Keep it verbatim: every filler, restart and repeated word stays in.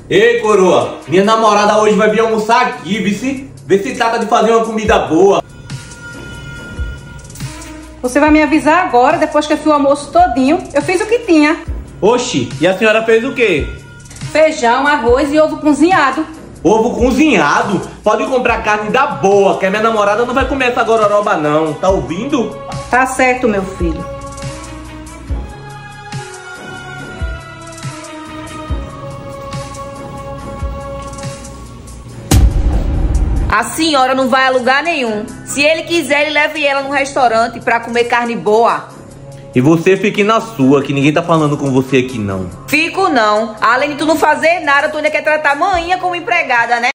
Ei, coroa, minha namorada hoje vai vir almoçar aqui, vice. Vê se trata de fazer uma comida boa. Você vai me avisar agora, depois que eu fiz o almoço todinho. Eu fiz o que tinha. Oxi, e a senhora fez o quê? Feijão, arroz e ovo cozinhado. Ovo cozinhado? Pode comprar carne da boa, que a minha namorada não vai comer essa gororoba não, tá ouvindo? Tá certo, meu filho. A senhora não vai a lugar nenhum. Se ele quiser, ele leve ela num restaurante pra comer carne boa. E você fique na sua, que ninguém tá falando com você aqui não. Fico não. Além de tu não fazer nada, tu ainda quer tratar a maninha como empregada, né?